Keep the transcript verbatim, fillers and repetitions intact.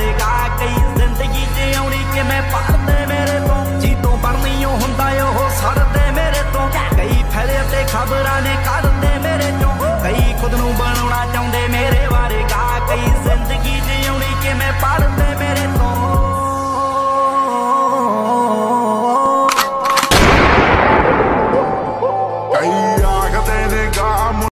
बारे गा कई जिंदगी जिउणी किवें पढ़दे मेरे तो जी तो बननी हुंदा ओह सड़दे मेरे तो कई फैले ते खबरां ने करदे मेरे चों कई खुद नूं बनाउणा चाहुंदे मेरे बारे गा कई जिंदगी जिउणी किवें पढ़दे मेरे तो।